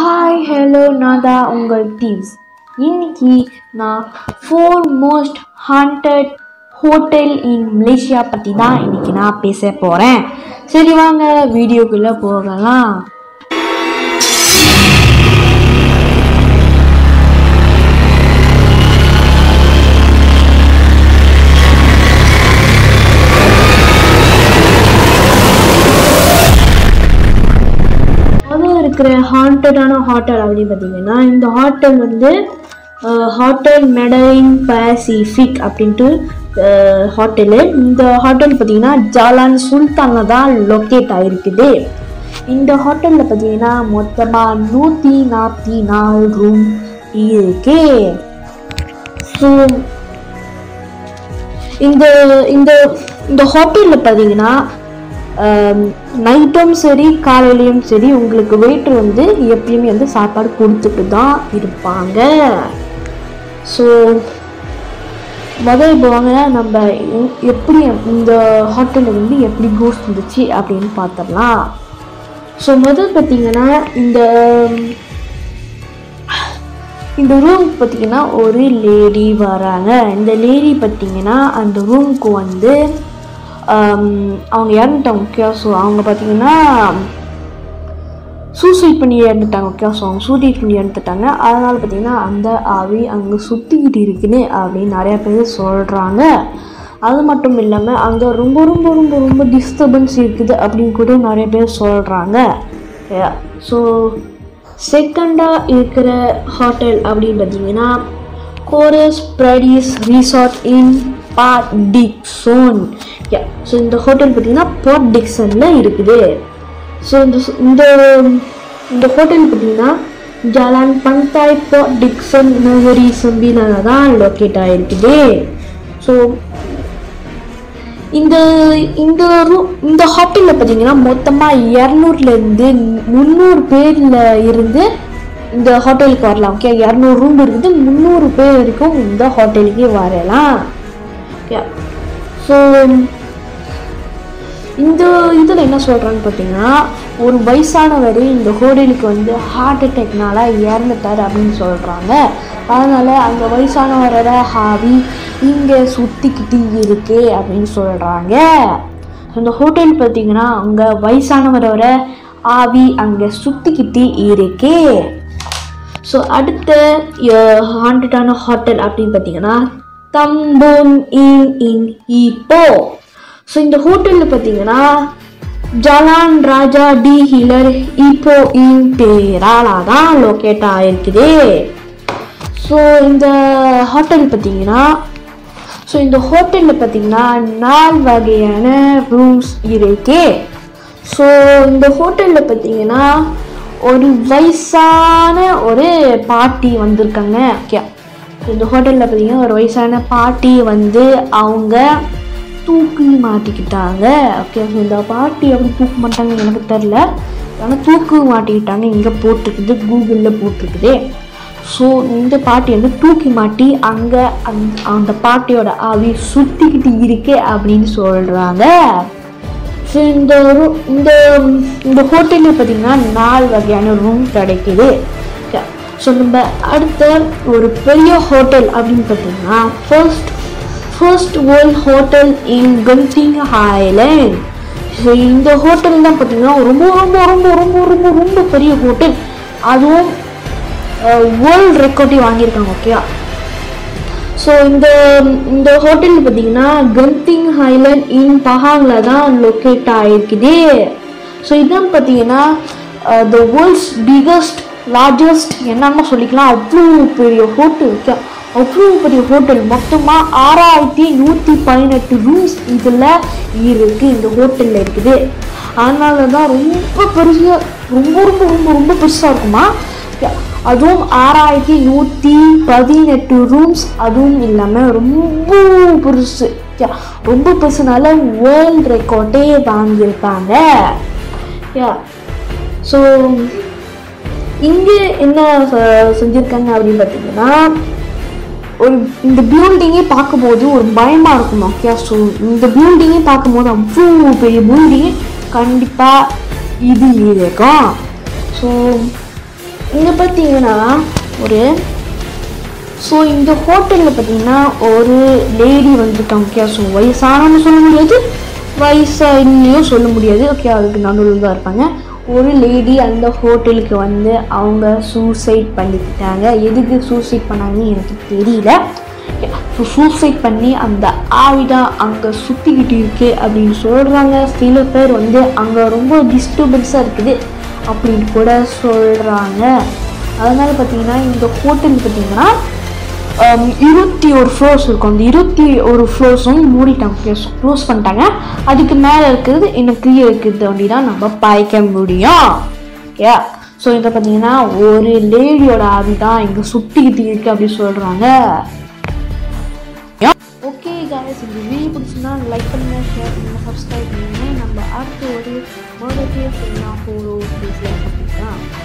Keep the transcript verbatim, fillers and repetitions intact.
Hi hello நான் தான் உங்கள் டீவ்ஸ். இன்னைக்கு நான் four most haunted hotel in Malaysia பற்றி தான் இன்னைக்கு நான் பேச போகிறேன். சரி வாங்க வீடியோக்குள்ளே போகலாம். இருக்கிற ஹாண்டடான ஹோட்டல் அப்படின்னு பார்த்தீங்கன்னா இந்த ஹோட்டல் வந்து ஹோட்டல் மெடரின் பசிபிக் அப்படின்ட்டு ஹோட்டலு. இந்த ஹோட்டல் பார்த்தீங்கன்னா ஜாலான் சுல்தானில் தான் லொக்கேட் ஆகிருக்குது. இந்த ஹோட்டலில் பார்த்தீங்கன்னா மொத்தமாக நூற்றி நாற்பத்தி நாலு ரூம் இருக்கு. ஸோ இந்த இந்த இந்த ஹோட்டலில் பார்த்தீங்கன்னா நைட்டும் சரி காலையிலையும் சரி உங்களுக்கு வெயிட்டர் வந்து எப்பயுமே வந்து சாப்பாடு கொடுத்துட்டு தான் இருப்பாங்க. ஸோ முதல் இப்போ வாங்க நம்ம எப்படி இந்த ஹோட்டலில் வந்து எப்படி கோஸ்ட் இருந்துச்சு அப்படின்னு பார்த்துடலாம். ஸோ முதல் பார்த்தீங்கன்னா இந்த இந்த ரூம் பார்த்தீங்கன்னா ஒரு லேடி வராங்க. இந்த லேடி பார்த்தீங்கன்னா அந்த ரூமுக்கு வந்து அவங்க இறந்துட்டாங்க. ஓகே, ஸோ அவங்க பார்த்தீங்கன்னா சூசைட் பண்ணி இறந்துட்டாங்க. ஓகே, ஸோ அவங்க சூசைட் பண்ணி இறந்துட்டாங்க. அதனால் பார்த்தீங்கன்னா அந்த ஆவி அங்கே சுற்றிக்கிட்டு இருக்குன்னு அப்படின்னு நிறையா பேர் சொல்கிறாங்க. அது மட்டும் இல்லாமல் அங்கே ரொம்ப ரொம்ப ரொம்ப ரொம்ப டிஸ்டர்பன்ஸ் இருக்குது அப்படின்னு கூட நிறைய பேர் சொல்கிறாங்க. ஸோ செகண்டாக இருக்கிற ஹோட்டல் அப்படின்னு பார்த்தீங்கன்னா Corus Paradise resort in Port Dickson. So இந்த ஹோட்டல் பார்த்தீங்கன்னா பாட் டிக்சனில் இருக்குது. ஸோ இந்த இந்த இந்த ஹோட்டல் பார்த்தீங்கன்னா ஜாலான் பந்தாய் பாட் டிக்சன் நகரி சம்பினால தான் லொக்கேட் ஆகிருக்குது. ஸோ இந்த இந்த ரூ இந்த ஹோட்டலில் பார்த்தீங்கன்னா மொத்தமாக இரநூறுலேருந்து முந்நூறு பேரில் இருந்து இந்த ஹோட்டலுக்கு வரலாம். ஓகே, இரநூறு ரூம் இருக்குது, முந்நூறு பேர் வரைக்கும் இந்த ஹோட்டலுக்கு வரலாம். ஓகே, ஸோ இந்த இதில் என்ன சொல்கிறான்னு பார்த்தீங்கன்னா ஒரு வயசானவர் இந்த ஹோட்டலுக்கு வந்து ஹார்ட் அட்டாக்னால இறந்துட்டார் அப்படின்னு சொல்கிறாங்க. அதனால் அந்த வயசானவரோட ஹாவி இங்கே சுற்றிக்கிட்டு இருக்கு அப்படின்னு சொல்கிறாங்க. அந்த ஹோட்டல் பார்த்தீங்கன்னா அங்கே வயசானவரோட ஆவி அங்கே சுற்றிக்கிட்டு இருக்கு. ஸோ அடுத்த ஹாண்டடான ஹோட்டல் அப்படின்னு பார்த்தீங்கன்னா தம்புன் இன் இன் இப்போ. ஸோ இந்த ஹோட்டலில் பார்த்தீங்கன்னா ஜலான் ராஜா டி ஹிலர் இப்போ இன் பேராலா தான் லொக்கேட் ஆகிருக்குது. ஸோ இந்த ஹோட்டல் பார்த்தீங்கன்னா ஸோ இந்த ஹோட்டலில் பார்த்தீங்கன்னா நாலு வகையான ரூம்ஸ் இருக்கு. ஸோ இந்த ஹோட்டலில் பார்த்தீங்கன்னா ஒரு வயசான ஒரு பாட்டி வந்திருக்காங்க. ஓகே, இந்த ஹோட்டலில் பார்த்தீங்கன்னா ஒரு வயசான பாட்டி வந்து அவங்க தூக்கி மாட்டிக்கிட்டாங்க. ஓகே, இந்த பாட்டி எப்படி தூக்க மாட்டாங்கன்னு எனக்கு தெரில, ஆனால் தூக்கு மாட்டிக்கிட்டாங்க. இங்கே போட்டிருக்குது, கூகுளில் போட்டிருக்குது. ஸோ இந்த பாட்டி வந்து தூக்கி மாட்டி அங்கே அந் அந்த பாட்டியோட ஆவி சுற்றிக்கிட்டு இருக்கு அப்படின்னு சொல்கிறாங்க. ஸோ இந்த ரூ இந்த இந்த ஹோட்டலில் பார்த்தீங்கன்னா நாலு வகையான ரூம் கிடைக்குது. ஸோ நம்ம அடுத்த ஒரு பெரிய ஹோட்டல் அப்படின்னு பார்த்தீங்கன்னா first first world hotel in Genting Highland. So இந்த ஹோட்டல் தான் பார்த்தீங்கன்னா ரொம்ப ரொம்ப ரொம்ப ரொம்ப ரொம்ப ரொம்ப பெரிய ஹோட்டல். அதுவும் வேர்ல்ட் ரெக்கார்டே வாங்கியிருக்காங்க. ஓகே, ஸோ இந்த இந்த ஹோட்டல் பார்த்தீங்கன்னா கன்டிங் ஹைலேண்ட் இன் பஹாங்கில் தான் லொக்கேட் ஆகிருக்குது. ஸோ இதுதான் பார்த்தீங்கன்னா த வேர்ல்ட்ஸ் பிகஸ்ட் லார்ஜஸ்ட் என்னன்னு சொல்லிக்கலாம், அவ்வளோ பெரிய ஹோட்டல். ஓகே, அவ்வளோ பெரிய ஹோட்டல். மொத்தமாக ஆறாயிரத்தி நூற்றி பதினெட்டு ரூம்ஸ் இதில் இருக்குது, இந்த ஹோட்டலில் இருக்குது. அதனால தான் ரொம்ப பெருசாக ரொம்ப ரொம்ப ரொம்ப ரொம்ப பெருசாக இருக்குமா. அதுவும் ஆறாயிரத்தி நூற்றி பதினெட்டு ரூம்ஸ், அதுவும் இல்லாமல் ரொம்ப பெருசு. ரொம்ப பெருசுனால வேர்ல்ட் ரெக்கார்டே வாங்கியிருக்காங்க. யா ஸோ இங்கே என்ன செஞ்சுருக்காங்க அப்படின்னு பார்த்தீங்கன்னா ஒரு இந்த பில்டிங்கே பார்க்கும்போது ஒரு பயமாக இருக்கும். ஓகே, ஸோ இந்த பில்டிங்கே பார்க்கும்போது அவ்வளோ பெரிய பில்டிங் கண்டிப்பாக இது இருக்கும். ஸோ இங்கே பார்த்தீங்கன்னா ஒரு ஸோ இந்த ஹோட்டலில் பார்த்தீங்கன்னா ஒரு லேடி வந்துருக்காங்க. ஓகே, ஸோ வயசானவங்க சொல்ல முடியாது, வயசானியும் சொல்ல முடியாது. ஓகே, அதுக்கு நடுவில் தான் இருப்பாங்க. ஒரு லேடி அந்த ஹோட்டலுக்கு வந்து அவங்க சூசைட் பண்ணிக்கிட்டாங்க. எதுக்கு சூசைட் பண்ணாங்கன்னு எனக்கு தெரியல. ஸோ சூசைட் பண்ணி அந்த ஆவிதான் அங்கே சுற்றிக்கிட்டு இருக்கு அப்படின்னு சொல்கிறாங்க. சில பேர் வந்து அங்கே ரொம்ப டிஸ்டர்பன்ஸாக இருக்குது அப்படின்னு கூட சொல்கிறாங்க. அதனால் பார்த்தீங்கன்னா இந்த ஹோட்டல் பார்த்தீங்கன்னா இருபத்தி ஒரு ஃப்ளோர்ஸ் இருக்கும். அந்த இருபத்தி ஒரு ஃப்ளோர்ஸும் மூடிட்டாங்க, க்ளோஸ் பண்ணிட்டாங்க. அதுக்கு மேலே இருக்கிறது இன்னும் கிளியர் இருக்குது அப்படின்னா நம்ம பார்க்க முடியும். ஓகே, ஸோ இதை பார்த்தீங்கன்னா ஒரு லேடியோட ஆவி தான் இங்கே சுற்றிக்கிட்டு இருக்கு அப்படின்னு சொல்கிறாங்க. ஓகே गाइस, இந்த வீடியோ பிடிச்சிருந்தா லைக் பண்ணுங்க, ஷேர் பண்ணுங்க, சப்ஸ்கிரைப் பண்ணுங்க. நம்ம அடுத்து ஒரு மர்டர் கேஸ் எல்லாம் ஃபோலோ பேசலாம் அப்படின்னா